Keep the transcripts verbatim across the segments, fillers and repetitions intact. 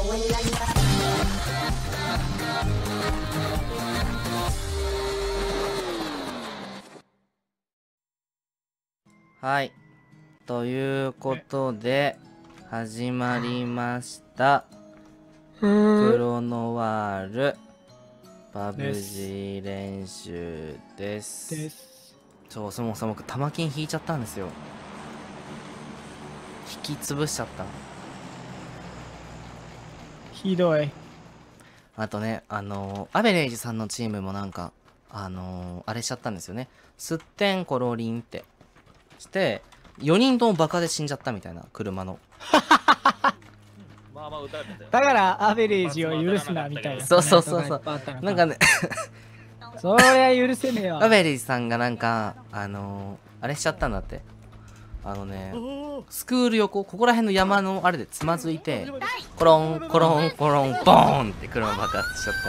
はい。ということで、始まりました。クロノワール、パブジー練習です。です。そう、そもそも玉金引いちゃったんですよ。引き潰しちゃった。 ひどい。 あとね、あのー、アベレージさんのチームもなんか、あのー、あれしちゃったんですよね。すってんころりんってして、よにんともバカで死んじゃったみたいな、車の。 だからアベレージを許すなみたいな。 そうそうそうそう。なんかねそりゃ許せねえわ。 アベレージさんがなんか、あのー、あれしちゃったんだって。あのね、スクール横、ここら辺の山のあれでつまずいて、コロン、コロン、コロン、ボーンって車爆発しちゃった。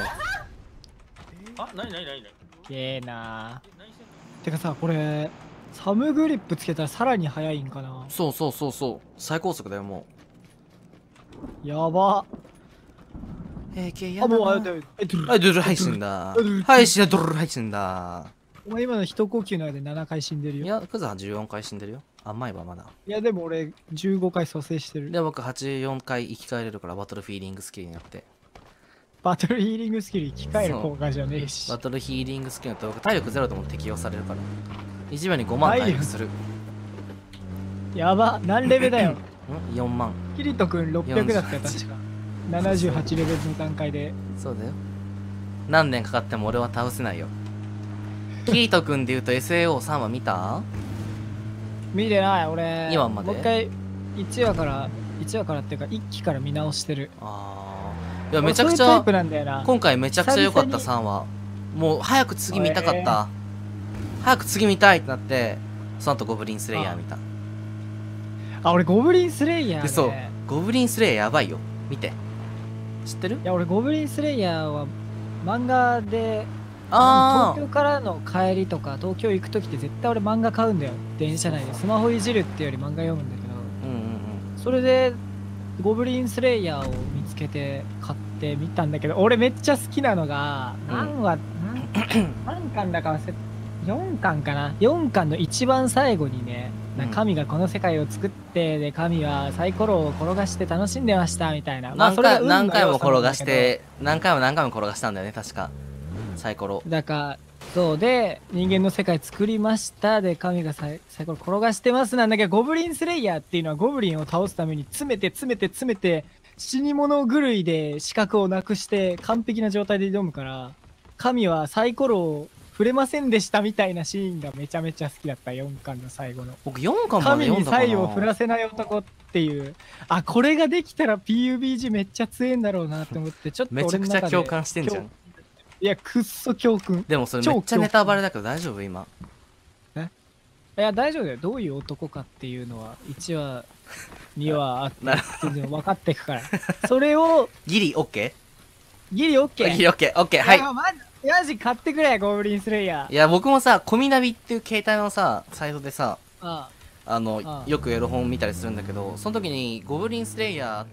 あ、なになになになにげえなー。てかさ、これ、サムグリップつけたらさらに速いんかな。 そうそうそうそう。最高速だよ、もう。やば。 えー、けやば。あ、もう、あ、ドゥル配信だ。配信だ、ドゥル配信だ。 お前今の一呼吸の間でななかい死んでるよ。 いや、クズはじゅうよんかい死んでるよ。甘いわ、まだ。 いや、でも俺、じゅうごかい蘇生してる。 で、僕はちじゅうよんかい生き返れるから、バトルフィーリングスキルになって。 バトルヒーリングスキル生き返る効果じゃねえし。 バトルヒーリングスキルになって僕、体力ゼロでも適用されるから。いちびょうにごまん回復する。 やば、何レベだよ。 ん ?よんまん。 キリトくんろっぴゃくだったよ、確か。ななじゅうはちレベルの段階で。 そうだよ。何年かかっても俺は倒せないよ。キリトくんで言うと エスエーオーさん は見た？ 見てない、俺。 にわまでもう一回、いちわから、いちわからっていうか、いっきから見直してる。 ああ。いや、めちゃくちゃ、今回めちゃくちゃ良かったさんわ。もう早く次見たかった。早く次見たいってなって、その後ゴブリンスレイヤー見た。 あ、俺ゴブリンスレイヤー、ね、 そう。ゴブリンスレイヤーやばいよ。見て。知ってる？ いや、俺ゴブリンスレイヤーは漫画で、 あ東京からの帰りとか東京行く時って絶対俺漫画買うんだよ。電車内でスマホいじるっていうより漫画読むんだけど、 うんうんうん、 それでゴブリンスレイヤーを見つけて買ってみたんだけど、俺めっちゃ好きなのが、うん、何話何巻だか忘れよんかんかな、よんかんの一番最後にね、神がこの世界を作って、で神はサイコロを転がして楽しんでましたみたいな。 まあそれが何回も転がして何回も何回も転がしたんだよね、確かサイコロ。 だからそうで、人間の世界作りましたで神がサイサイコロ転がしてますなんだけど、ゴブリンスレイヤーっていうのはゴブリンを倒すために詰めて詰めて詰めて死に物狂いで視覚をなくして完璧な状態で挑むから、神はサイコロを触れませんでしたみたいなシーンがめちゃめちゃ好きだった。よんかんの最後の。 僕よんかんまで読んだかな。 神にサイを振らせない男っていう。あ、これができたら ピーユービージー めっちゃ強いんだろうなって思って、ちょっと俺の中でめちゃくちゃ共感してんじゃん。 いや、くっそ教訓。 でもそれめっちゃネタバレだけど大丈夫今？ えいや、大丈夫だよ。どういう男かっていうのは、いちわ、にわあって、全然分かっていくから。それを、 ギリ OK？ ギリ OK？ ギリ OK、OK、はい。 いや、マジ、マジ買ってくれ、ゴブリンスレイヤー。 いや、僕もさ、コミナビっていう携帯のさ、サイトでさ、 ああの、 ああよくエロ本見たりするんだけど、その時にゴブリンスレイヤーって、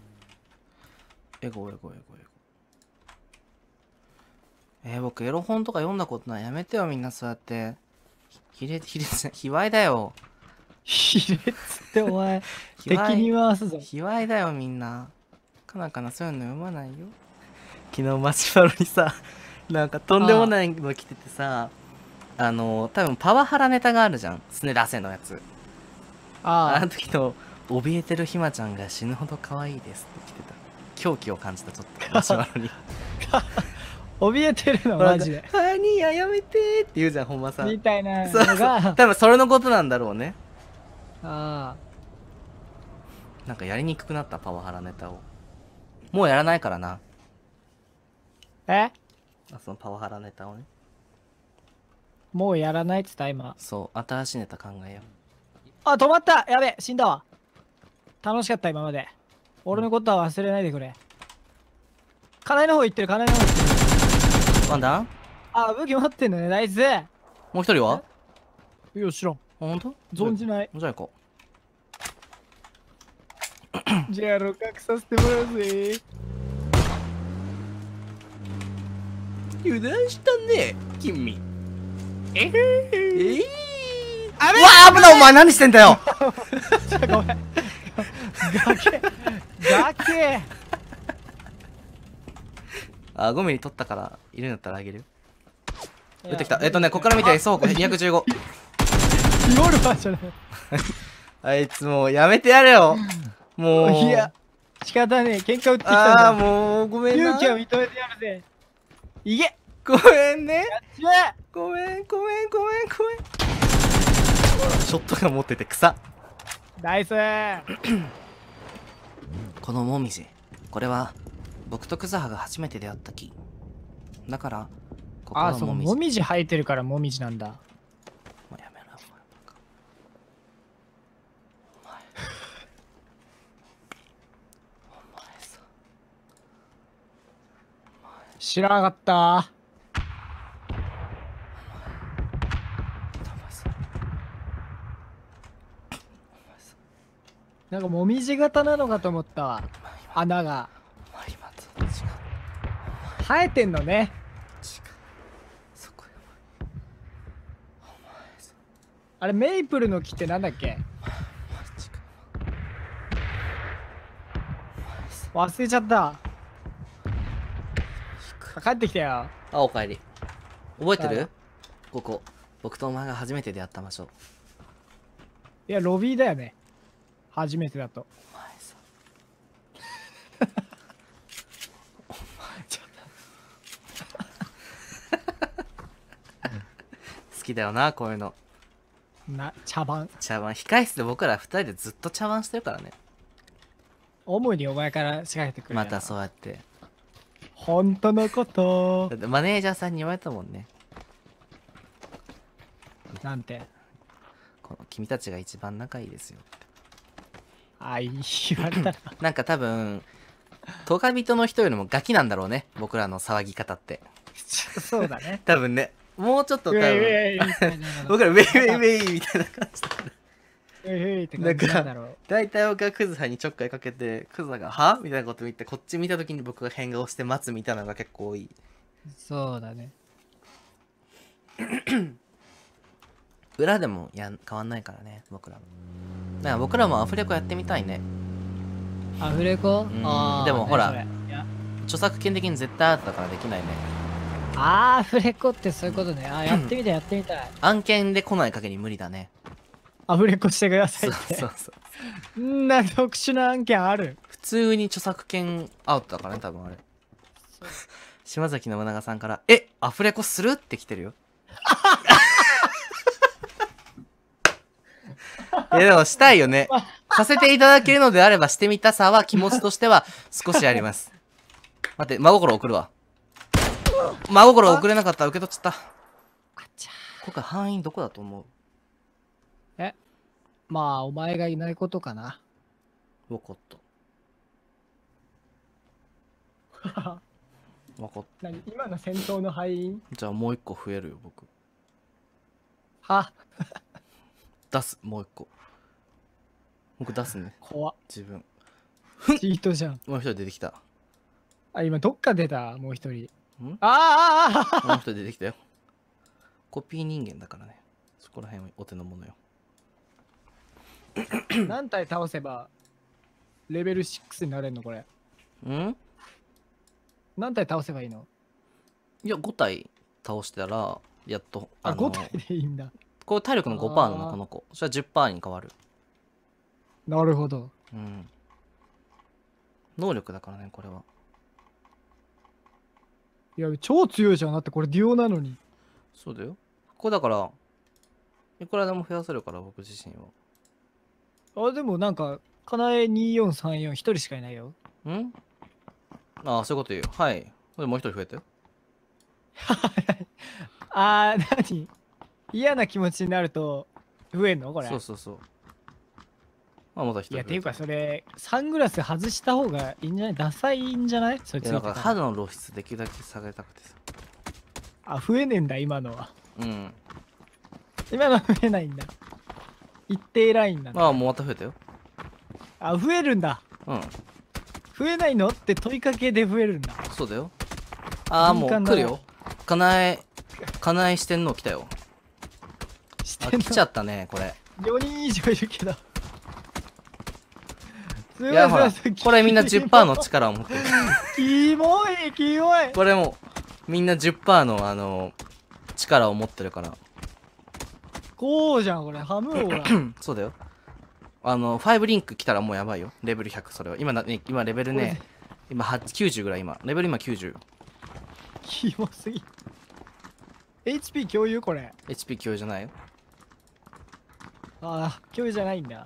エゴエゴエゴエゴ。えー、僕エロ本とか読んだことない。やめてよみんなそうやって。ひれ、ひれ、卑猥だよ。 ひれっつってお前、敵に回すぞ。 卑猥だよみんな。かなかなそういうの読まないよ。昨日マシュマロにさ、なんかとんでもないの来ててさ、あ, あの、多分パワハラネタがあるじゃん。スネラセのやつ。ああの時の、怯えてるひまちゃんが死ぬほど可愛いですって来てた。狂気を感じた、ちょっと、マシュマロに。 怯えてるのマジで。 ハニーややめてーって言うじゃん、ほんまさ。 みたいなのが。そう多分それのことなんだろうね。 ああ。なんかやりにくくなった、パワハラネタを。もうやらないからな。 えあ、そのパワハラネタをね。 もうやらないっつった今。 そう、新しいネタ考えよう。 あ、止まった、やべえ、死んだわ。楽しかった今まで。俺のことは忘れないでくれ。金井の方行ってる、金井の方行ってる。 ワンダン？ あ、武器持ってんのね、ナイス。 もう一人は？ いや、知らん。 ほんと？ 存じない。 じゃあ行こう。じゃあ、六角させてもらうぜ。 油断したね君。 ええー、 あれうわー危ない、お前何してんだよ。 ちょごめん崖崖あ、ごミリ取ったからいるんだったらあげるよ。出てきた。えっとね、ここから見て、そう、にひゃくじゅうご。 リボルバーじゃない。 あいつもうやめてやれよ。もう。 いや、仕方ねえ。喧嘩売ってきたんああ、 だ。 もう、ごめんな。 勇気を認めてやるぜ。いけ。 ごめんね。 やっちまえ。 ごめん、ごめん、ごめん、ごめん。ショットガン持ってて草。 ナイスー。 このモミジ、これは僕とクザハが初めて出会った木。だから、ここああ、そう、 はモミジ。 もみじ生えてるからもみじなんだ。 もうやめろ、お前。お前。お前さ。 知らなかったー。 お前さ。お前さ。 なんかもみじ型なのかと思ったわ。穴が。 お前今と違う。 生えてんのね。 違う。そこやばい。お前さ。 あれ、メイプルの木ってなんだっけ？忘れちゃった。帰ってきたよ。 あ、おかえり。覚えてはいる？ここ。僕とお前が初めて出会った場所。 いや、ロビーだよね。初めてだと。 お前さ。お前ちょっと。好きだよな、こういうの。 な、茶番。 茶番。控室で僕ら二人でずっと茶番してるからね。 主にお前から仕掛けてくる。 またそうやって。 本当のことだってマネージャーさんに言われたもんね。 なんて。 この君たちが一番仲いいですよ。 あい、言われたら。 なんか多分、トカビトの人よりもガキなんだろうね。僕らの騒ぎ方って。 そうだね。 多分ね。もうちょっと多ウェイウ分。 ェイみたいなの。 僕らウェイウェイウェイみたいな感じだから。 ウェイウェイって感じなんだろう。 大体僕がクズハにちょっかいかけて、クズハがはみたいなこと言って、こっち見た時に僕が変顔して待つみたいなのが結構多い。 そうだね。 裏でもやん変わんないからね、僕らも。だから僕らもアフレコやってみたいね。 アフレコ？ んあーでもほら何それいや著作権的に絶対あったからできないね。 あー、アフレコってそういうことね。あー、やってみたい、やってみたい。 案件で来ない限り無理だね。 アフレコしてくださそいうって。 そうそう。 んな特殊な案件ある。 普通に著作権アウトだからね、多分あれ。島崎信長さんから、え、アフレコするって来てるよ。いやでもしたいよね。させていただけるのであればしてみたさは気持ちとしては少しあります。待って、真心送るわ。真心送れなかったら受け取っちゃった。 あちゃ今回範囲どこだと思う？ え、まあ、お前がいないことかな。 わかった。わかっ何今の戦闘の敗因た。じゃあもう一個増えるよ、僕。 は出す、もう一個。僕出すね、 怖っ。 自分。 チートじゃん。 もう一人出てきた。 あ、今どっか出た、もう一人。 んあーあーあーもう一人出てきたよ。コピー人間だからね。そこら辺はお手の物よ。 何体倒せばレベルろくになれるのこれ。 ん何体倒せばいいの？ いや、ご体倒したら、やっと。 あ、 のご体でいいんだ。 これ体力の ごパーセント なあーの、この子。それは じゅっパーセント に変わる。 なるほど。 うん。能力だからね、これは。 いや、超強いじゃん。だってこれデュオなのに。 そうだよ。これだから、いくらでも増やせるから、僕自身は。 あ、でもなんか、かなえによんさんよんひとりしかいないよ。 んああ、そういうこと言うよ。はい。これもう一人増えたよ。 あー、何嫌な気持ちになると増えんのこれ。 そうそうそう。あ、また一人増えた。 いや、ていうかそれ、サングラス外した方がいいんじゃない？ダサいんじゃないそいついや、なんか見てたら。 肌の露出できるだけ下げたくてさ。 あ、増えねえんだ、今のは。 うん。 今のは増えないんだ。一定ラインなんだ。 ああ、もうまた増えたよ。 あ、増えるんだ。 うん。 増えないのって問いかけで増えるんだ。 そうだよ。ああ、もう敏感だな来るよ。 かなえかなえ四天王来たよ。あ、 してんの来ちゃったねこれ。 よにん以上いるけど。すごいいやほらすごいこれみんな じゅっパーセント の力を持ってる。 キモいキモい。 これもうみんな じゅっパーセント のあの力を持ってるから。 こうじゃんこれハムオーラ。 そうだよ。あのごリンク来たらもうやばいよ。レベルひゃく。それは今な、ね、今レベルね今きゅうじゅうぐらい。今レベル今きゅうじゅう。 キモすぎ。エイチピー 共有これ。 エイチピー 共有じゃないよ。 ああ共有じゃないんだ。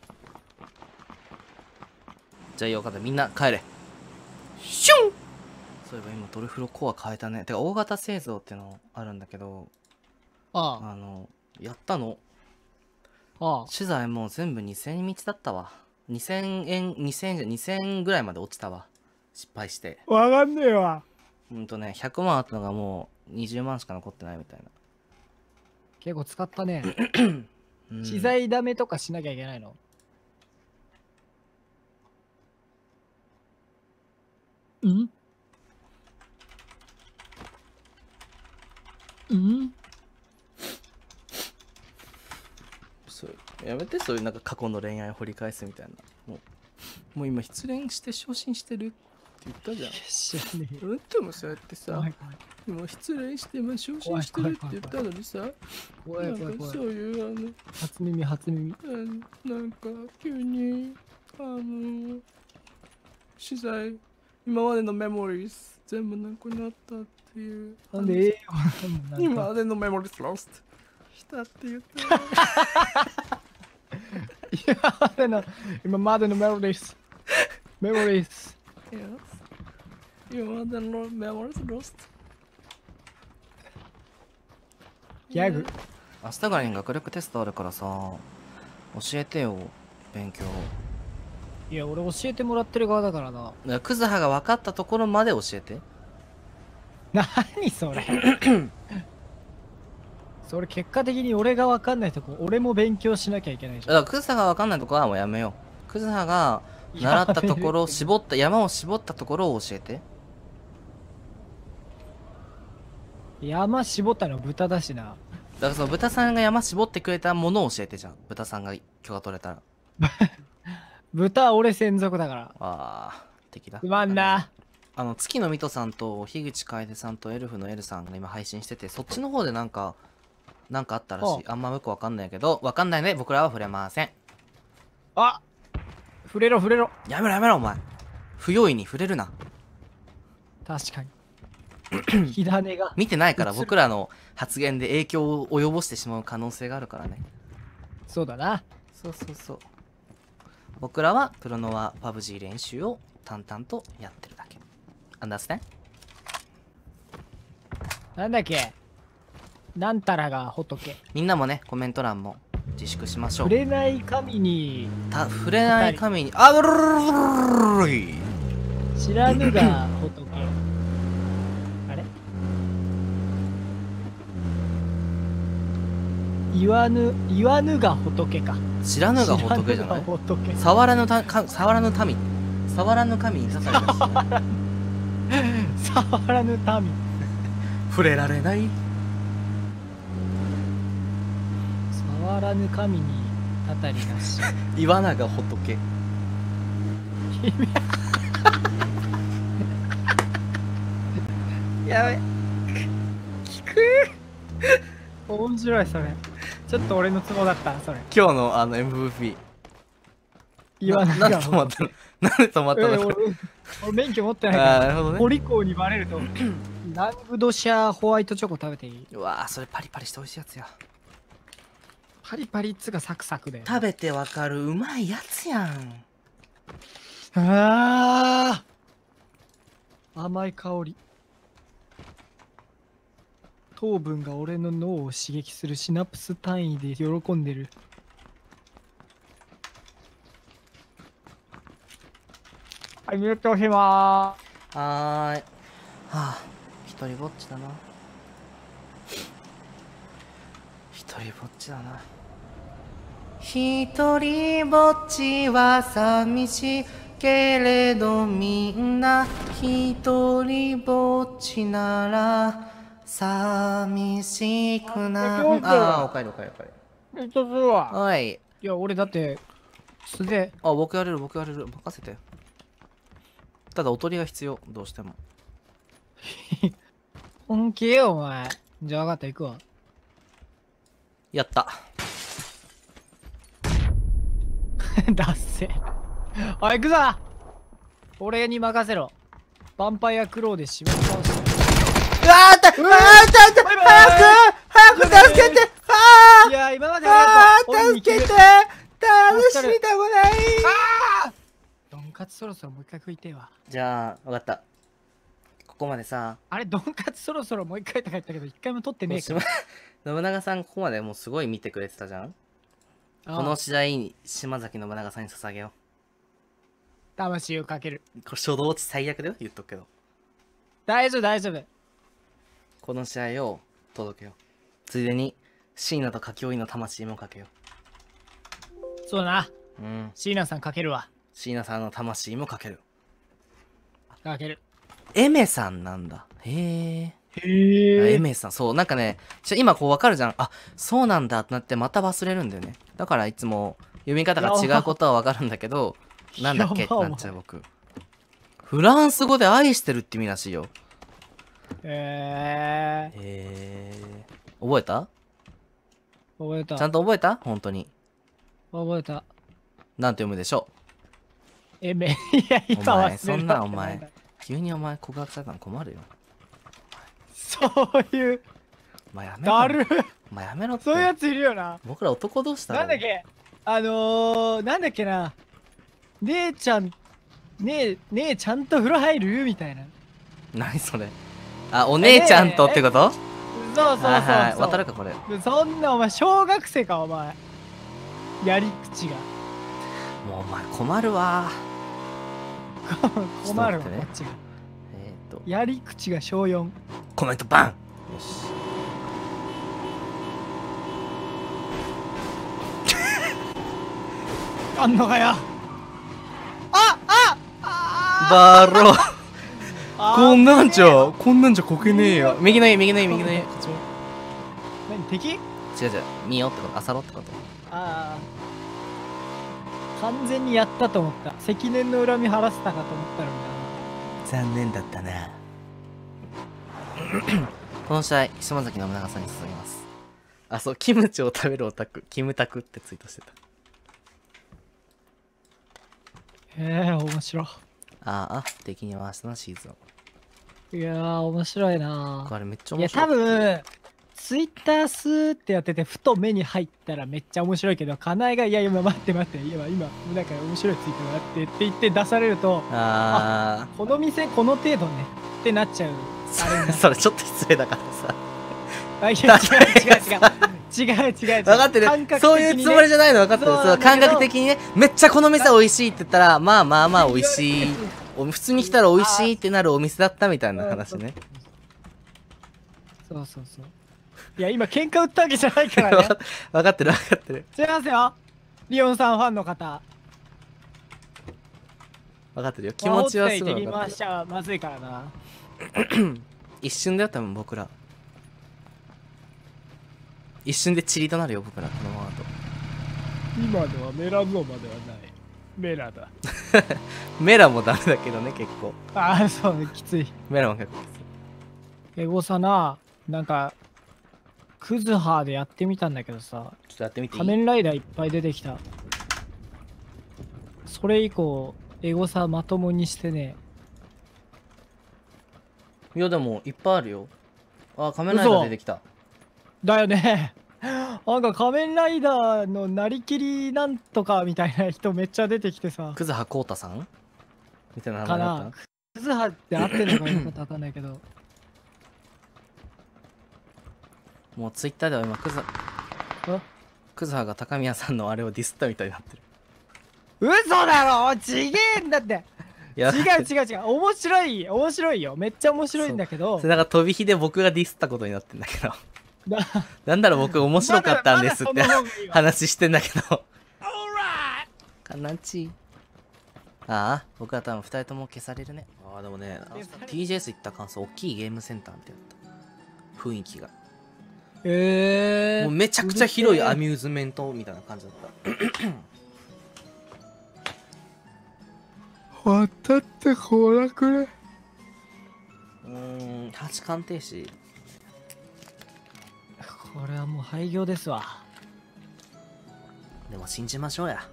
じゃあよかったみんな帰れ。シュン。そういえば今ドルフロコア変えたね。てか大型製造ってのあるんだけど、 ああのやったのああ資材もう全部にせんえん道だったわ。にせんえんにせんえんじゃにせんえんぐらいまで落ちたわ。失敗して。 あわかんねえわ。 ほんとねひゃくまんあったのがもうにじゅうまんしか残ってないみたいな。 結構使ったね。 うん資材ダメとかしなきゃいけないの？んんそうやめてそういうなんか過去の恋愛を掘り返すみたいな。もうもう今失恋して昇進してるって言ったじゃん。 知らねえ。 うんともそうやってさ怖い怖い今失恋して今昇進してるって言ったのにさ、 怖いなんか怖い怖い。 そういうあの初耳初耳。 あのなんか急にあの資材今までのメモリーズ全部なくなったっていう。 なんで栄養なん今かまでのメモリーズロストしたって言って今までの今までのメモリーズメモリーズ。 今までのメモリーズロスト。 ギャグ。 明日ぐらいに学力テストあるからさ教えてよ勉強。 いや俺教えてもらってる側だからな。 だからクズハが分かったところまで教えて。 何それそれ結果的に俺が分かんないとこ俺も勉強しなきゃいけないじゃん。 だからクズハが分かんないところはもうやめよう。クズハが習ったところ絞った山を絞ったところを教えて。 山絞ったの豚だしな。 だからその豚さんが山絞ってくれたものを教えて。じゃん豚さんが許可取れたら。 豚俺専属だから。 ああ敵だ。 つまんな。 あの月の水戸さんと樋口楓さんとエルフのエルさんが今配信してて、そっちの方でなんかなんかあったらしい。あんまよくわかんないけど、わかんないね僕らは触れません。 あ触れろ触れろ。 やめろやめろお前。不用意に触れるな。 確かに火種が見てないから映る僕らの発言で影響を及ぼしてしまう可能性があるからね。 そうだな。 そうそうそう。僕らはプロノワパブジー練習を淡々とやってるだけ。アンダースタン？ なんだっけなんたらが仏。 みんなもねコメント欄も自粛しましょう。 触れない神にた触れない神にあぶるるるるるい知らぬが仏。あれ言わぬ言わぬが仏か。 知らぬが仏じゃない。 知らぬが仏。 触らぬたか触らぬ民触らぬ神に刺された触らぬ民。 触れられない触らぬ神にたたりなし。 岩永仏。やべ聞く面白いそれ。ちょっと俺のツボだったそれ。 今日のあの エムブイピー言わぬななんでが止まったのなんで止まったえのこれ。 俺俺免許持ってないあーから。 なるほどね。 ポリコーにバレるとラングドシャーホワイトチョコ食べていい？ うわーそれパリパリして美味しいやつや。 パリパリっつがサクサクで。 食べてわかるうまいやつやん。 あー甘い香り。糖分が俺の脳を刺激するシナプス単位で喜んでる。はい、ミュートしまーす。 はーい。はあ一人ぼっちだな。一人ぼっちだな。一人ぼっちは寂しいけれどみんな一人ぼっちなら寂しくなあああ、おかえりおかえりおかえめっちゃするわ。 り。おい。 いや、俺だって、素で、 あ、僕やれる僕やれる。任せて。ただおとりが必要。どうしても。 本気よ、お前。じゃあ分かった、行くわ。 やった。 だっせ。おい、行くぞ俺に任せろ。ヴァンパイアクローで締め倒して。 うわーったうわーったった早く早く助けてあいやー、今までーありがとう。 あー助けて俺に楽しみたくないドンカツそろそろもう一回食いてえわ。 じゃあ、わかった。ここまでさ、 あれ、ドンカツそろそろもう一回とか言ったけど、一回も取ってねえかしま信長さんここまでもうすごい見てくれてたじゃん。 ら。 このああ試合に島崎信長さんに捧げよ魂をかける。 う。これ初動落ち最悪だよ、言っとくけど。 大丈夫、大丈夫。 この試合を届けよう。ついでに、椎名と柿生の魂もかけよそうだな。 う。うん。 椎名さんかけるわ。 椎名さんの魂もかける。 かける。 エメさんなんだ。へえ。 へエメさん、そう、なんかね、ちょ今こうわかるじゃん。あ、そうなんだってなってまた忘れるんだよね。だからいつも読み方が違うことはわかるんだけど、なんだっけってなっちゃう僕。フランス語で愛してるって意味らしいよ。 へえ。 へえ。覚えた覚えた。 ちゃんと覚えた本当に。 覚えた。 なんて読むでしょえめ、いや、今忘れるお前そんなわけいお前う。急にお前告白されたの困るよ。 そういう、 お前やめろ。 だる。 お前やめろって。 そういうやついるよな。 僕ら男同士だろ。 なんだっけあのー、なんだっけな。姉ちゃん、ねえ、ねえ、ちゃんと風呂入るみたいな。 何それ。あ、お姉ちゃんとってことそうそうそうはいはい。 そう。 渡るかこれ。 そんなお前小学生かお前。やり口が。 もうお前困るわ。 困るわちょっと待ってねこっちが。 えーっと、 やり口が小よん。 コメントバンよし。 あんのかよ。あああバロー。 あこんなんじゃ、こんなんじゃこけねえよ。右の家、右の家、右の家。こっちも。 何敵？ 違う違う。見よってこと、あさろってこと。 ああ。完全にやったと思った。積年の恨み晴らせたかと思ったのに残念だったな。この試合、島崎信長さんに注ぎます。あ、そう、キムチを食べるオタク、キムタクってツイートしてた。 な。へえ、面白ああ、敵に回したな、シーズン。 い。いやー、面白いなこれめっちゃいや、 面白い。 多分、ツイッタースーってやってて、ふと目に入ったらめっちゃ面白いけど、かなえが、いや、今待って待って、今、今、なんか面白いツイートがあってって言って出されると、 あこの店この程度ねってなっちゃう。あれになあ、 るそれちょっと失礼だからさ。 あいや違う違う違う違う違う違う分かってる、 感覚的にねそういうつもりじゃないの分かってる。 そうそうなんだけど感覚的にね、めっちゃこの店美味しいって言ったら、まあまあまあ美味しい。お普通に来たら美味しいってなるお店だったみたいな話ね。 そうそうそう。いや今喧嘩売ったわけじゃないからね。 分かってる分かってるすいませんよ。リオンさんファンの方。 分かってるよ。気持ちはすごい敵に分かって回しちゃまずいからな。 る。一瞬だよ多分僕ら。一瞬でチリとなるよ僕らこのままだと。 今のはメラゾーマではない。メラだ。 メラもダメだけどね結構。 ああそうきつい。 メラも結構きつい。 エゴさな、なんかクズハーでやってみたんだけどさ、 ちょっとやってみていい？ 仮面ライダーいっぱい出てきた。それ以降エゴサまともにしてね。 いやでもいっぱいあるよ。あ、仮面ライダー出てきた。 だよね。なんか仮面ライダーのなりきりなんとかみたいな人めっちゃ出てきてさ。 クズハコウタさんみたいな名か前だっな。クズハって合ってんのかよくわかんないけど。 た。もうツイッターでは今クズハあクズハが高宮さんのあれをディスったみたいになってる。 嘘だろちげえんだって。 いや違う違う違う。面白い面白いよ。めっちゃ面白いんだけどそれ。なんか飛び火で僕がディスったことになってんだけど。 だなんだろう僕面白かったんですってまだまだその方がいいわ話してんだけど。悲しい。ああ、僕は多分ふたりとも消されるね。ああ、でもね、 消されるティージェーエス 行った感想、大きいゲームセンターみたいだっ雰囲気が。 ええー。 もうめちゃくちゃ広いアミューズメントみたいな感じだった。 渡ってこなくね。 うーん、八鑑定士。 これはもう廃業ですわ。 でも信じましょうや。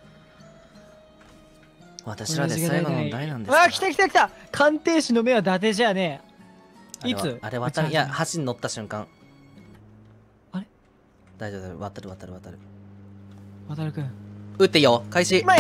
私らで最後の代なんですから。 あ、来た来た来た。鑑定士の目は伊達じゃねえ。いつあれ渡る、いや、橋に乗った瞬間。 あれ大丈夫、渡る渡る渡る。 渡るくん。 撃っていいよ、開始。 今や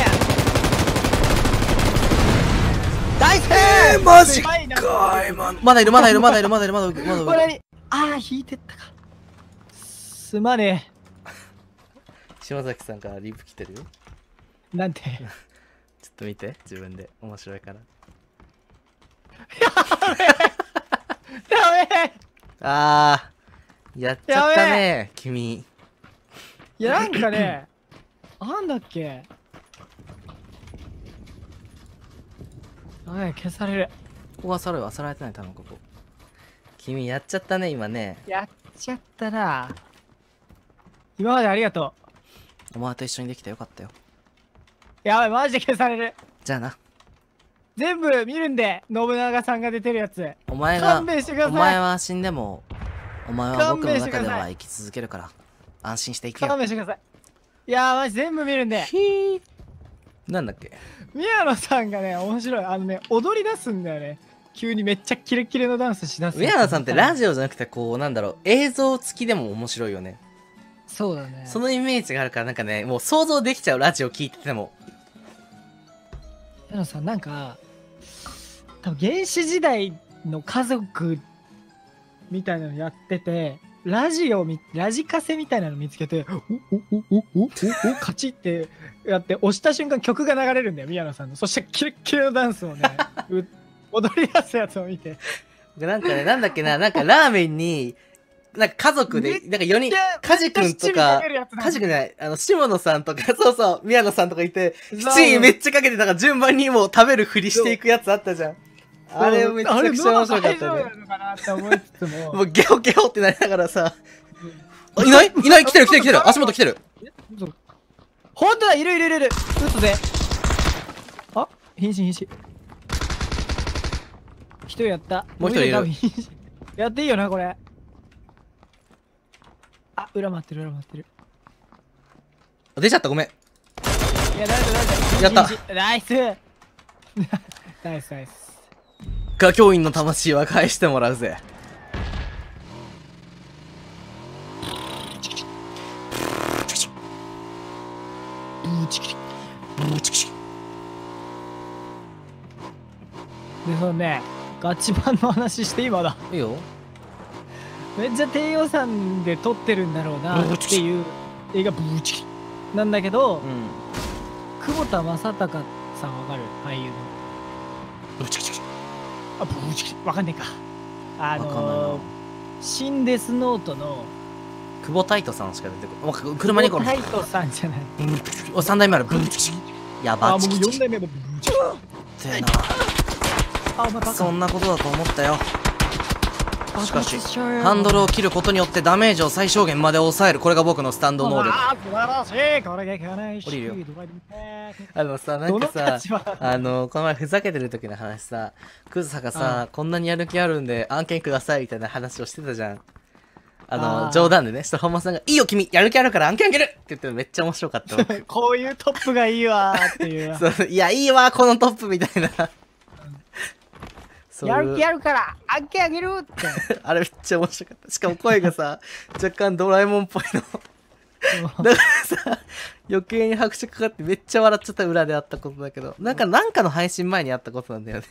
大成ーマジかー今のまだいるまだいるまだいるまだいるまだいるまだいるまだいる。 ああ、引いてったか。すまね島崎さんからリプ来てるよ。 え。なんて。 ちょっと見て、自分で面白いから。 やべえあー、やっちゃったね君。 いや、なんかね、なんだっけ。やべえ、消される。 ここはそれはさられてない、多分ここ。君やっちゃったね今ね。 やっちゃったな。今までありがとお前と一緒にできてよかったよ。 う。やばい、マジで消される。 じゃあな。 全部見るんで、信長さんが出てるやつ。 お前が勘弁してください。 お前は死んでもお前は僕の勘弁してください中では生き続けるから安心して生きよ勘弁してください。いやー、マジ全部見るんで。 ひーなんだっけ。 宮野さんがね、面白い。あのね、踊り出すんだよね。急にめっちゃキレキレのダンスしだす。 宮野さんってラジオじゃなくてこうなんだろう、映像付きでも面白いよね。 そうだね。 そのイメージがあるからなんかね、もう想像できちゃう、ラジオ聞いてても。 宮野さんなんか多分原始時代の家族みたいなのやってて、ラジオみラジカセみたいなの見つけて、おおおおおおおカチってやって押した瞬間曲が流れるんだよ、宮野さんの。そしてキレッキレのダンスをねう踊り出すやつを見て、 なんかね、なんだっけな、なんかラーメンになんか家族でなんかよにん、カジ君とかカジ君じゃない、あの下野さんとか、そうそう宮野さんとかいて、七味めっちゃかけてなんか順番にもう食べるふりしていくやつあったじゃん。あれめちゃくちゃ面白かったね。もうゲホゲホってなりながらさ、いないいない、来てる来てる来てる、足元来てる。 ほんとだ、いるいるいるいる。撃つぜ。あ、瀕死瀕死。一人やった。 もう一人いる。 やっていいよなこれ。あ、裏回ってる裏回ってる。 出ちゃった、ごめん。 いや、大丈夫大丈夫。 やった。 ナイスナイスナイス。 画教員の魂は返してもらうぜ。 で、そのね、ガチ版の話して今だ。 いいよ。 めっちゃ低予算で撮ってるんだろうなっていう映画ブーチキなんだけど、 うん、 久保田正孝さんわかる？俳優の。ブーチキあ、ブーチキわかんねえか。あのー、新デスノートの久保太斗さんしか出てこない。車にこの久保太斗さんじゃない。 お、三代目ある。ブーチキやばあ、もうよん代目もブーチキってな。 あ、お前バカ。そんなことだと思ったよ。しかしハンドルを切ることによってダメージを最小限まで抑える、これが僕のスタンド能力。降りるよ。あのさ、なんかさ、あのこの前ふざけてる時の話さ、クズサがさ、こんなにやる気あるんで案件くださいみたいな話をしてたじゃん。あの冗談でね。そしたら本間さんが「いいよ君、やる気あるから案件あげる!」って言ってめっちゃ面白かった。 こういうトップがいいわーっていう。 そう、いやいいわこのトップみたいな。 やる気やるから案件あげるってあれめっちゃ面白かった。しかも声がさ若干ドラえもんっぽいのだからさ余計に拍手かかってめっちゃ笑っちゃった。裏であったことだけど、なんかなんかの配信前にあったことなんだよね。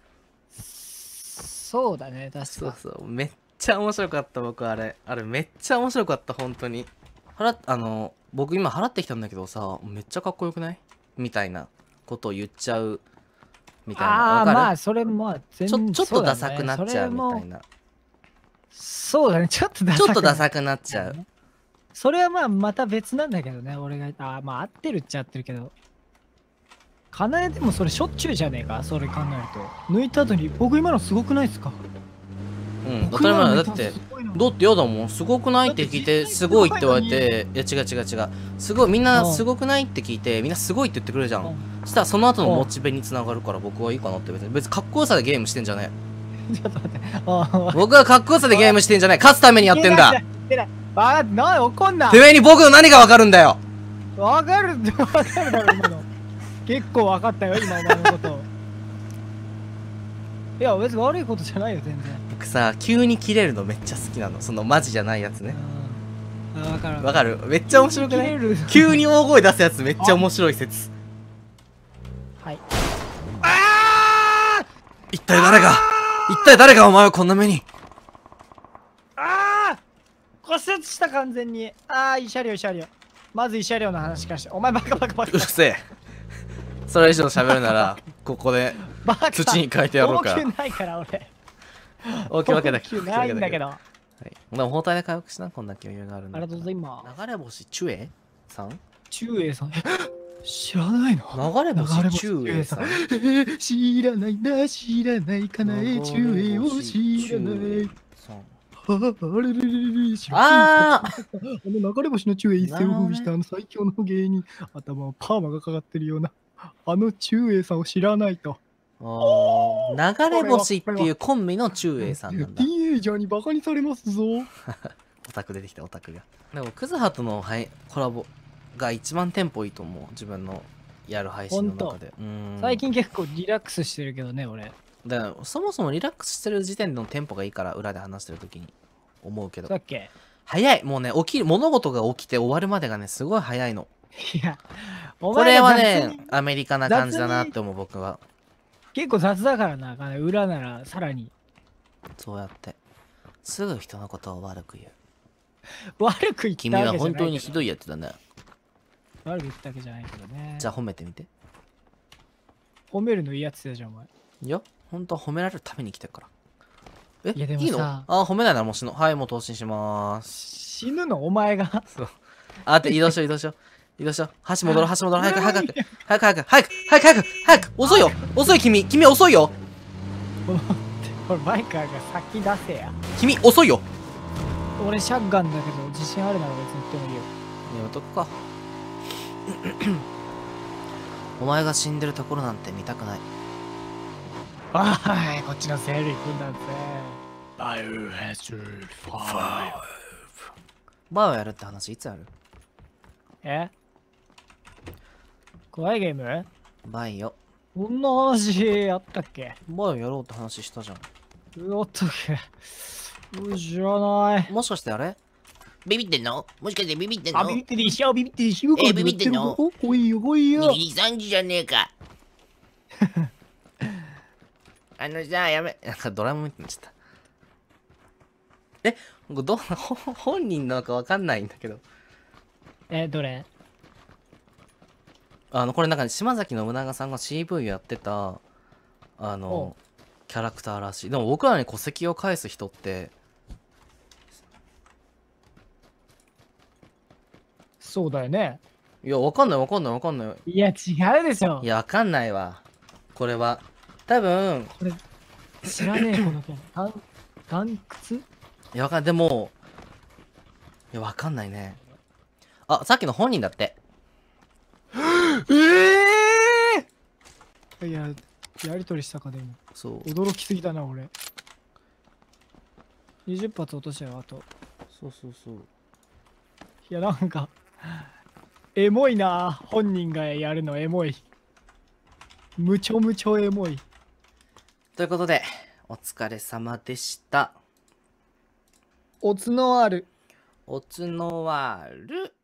そうだね、確か。 そうそう、めっちゃ面白かった。僕あれあれめっちゃ面白かった。本当に払あの僕今払ってきたんだけどさ、めっちゃかっこよくないみたいなことを言っちゃうみたいな。 ああ、まあそれまあ全然ちょっとダサくなっちゃうみたいな。 そうだね、ちょっとダサくちょっとダサくなっちゃう。 それはまあまた別なんだけどね。俺があまあ合ってるっちゃ合ってるけど、かなえでもそれしょっちゅうじゃねえか。それ考えると抜いた後に僕今のすごくないっすか。 うん当たり前だよ。だってだってやだもん、すごくないって聞いてすごいって言われて、いや違う違う違う、すごいみんなすごくないって聞いてみんなすごいって言ってくれるじゃん。そしたらその後のモチベにつながるから僕はいいかなって。別に別にかっこよさでゲームしてんじゃねちょっと待って。あえ。僕はかっこよさでゲームしてんじゃない、勝つためにやってんだ。 あ、な、怒んな。 てめえに僕の何がわかるんだよ。 わかるってわかるだろ今の。結構わかったよ今お前のこと。いや別に悪いことじゃないよ全然。 僕さ急に切れるのめっちゃ好きなの、そのマジじゃないやつね。 あ、わかるわかる、めっちゃ面白くない？ 急急に大声出すやつめっちゃ面白い説。 はい。 ああ一体誰が一体誰がお前をこんな目に。 ああ骨折した完全に。ああ、慰謝料慰謝料。まず慰謝料の話からして。お前バカバカバカ。 うるせえ。それ以上喋るならここで土に書いてやろうか。 高級ないから俺。 大きいわけだけど。 高級ないんだけど。 はい。でも包帯で回復しな、こんな余裕があるんだ。 ありがとうございます。 流れ星中英さん？ 中英さん。知らないの？ 流れ星中英さん。 知らないな、知らないかなえ中英を知らない。あれれれれれ、 あああの流れ星の中英一世を風靡したあの最強の芸人、頭パーマがかかってるようなあの中英さんを知らないと。 おー、流れ星っていうコンビの中英さんなんだ。 ティーンエイジャーにバカにされますぞ。 オタク出てきた、オタクが。でもクズハとの、はい、コラボが一番テンポいいと思う、自分のやる配信の中で。うん、 最近結構リラックスしてるけどね俺。 だからそもそもリラックスしてる時点でのテンポがいいから裏で話してる時に思うけど。 だっけ？ 早い、もうね、起きる物事が起きて終わるまでがねすごい早いの。 いや、 これはねアメリカな感じだなって思う僕は。 結構雑だからな、裏ならさらに。 そうやってすぐ人のことを悪く言う。 悪く言ったわけじゃないけど。 君は本当にひどいやつだね。 悪く言ったわけじゃないけどね。 じゃあ褒めてみて。 褒めるのいいやつだじゃんお前。 いや本当は褒められるために来てるから。えいやでもさ、 いいの？あー褒めないならもう死の。はいもう投資しまーす。 死ぬのお前が。 そうあって移動しよう移動しよう移動しよう。橋戻ろう橋戻ろう。早く早く早く早く早く早く早く早く早く遅いよ遅い君君遅いよ。 これマイカーが先出せや。 君遅いよ。 俺シャッガンだけど自信あるなら別に言ってもいいよ。 やめとくか。お前が死んでるところなんて見たくない。 はい、こっちのセール行くんだぜ。バイオハザードファイブ。 バイオやるって話いつやる？ え？怖いゲーム？ バイオ。 こんな話あったっけ？ バイオやろうって話したじゃん。 あったっけ？知らない。 もしかしてあれ？ビビってんの？もしかしてビビってんの？ あ、ビビってるでしょ、ビビってるでしょ。 え、ビビってんの？ お、来いよ、来いよ。 にぎりさんじじゃねえか。あのさ、やめ、なんかドラムみたいになっちゃった。え、ど、本人なのかわかんないんだけど。 え、どれ？ あの、これなんか島崎信長さんが シーブイ やってた、あの、キャラクターらしい。でも僕らに戸籍を返す人って、 そうだよね。 いや、わかんないわかんないわかんない。 いや、違うでしょ。 いや、わかんないわ。これは。多分、 これ、知らねえ、この件。たん、たんくつ？ いや、わかんない。でも、いや、わかんないね。あ、さっきの本人だって。 ええー、いや、やりとりしたかでも。 そう。 驚きすぎたな、俺。にじゅっ発落としたよ、あと。 そうそうそう。 いや、なんか、エモいな、本人がやるのエモい。むちょむちょエモい。 ということで、お疲れ様でした。 おつのある。 おつのわる。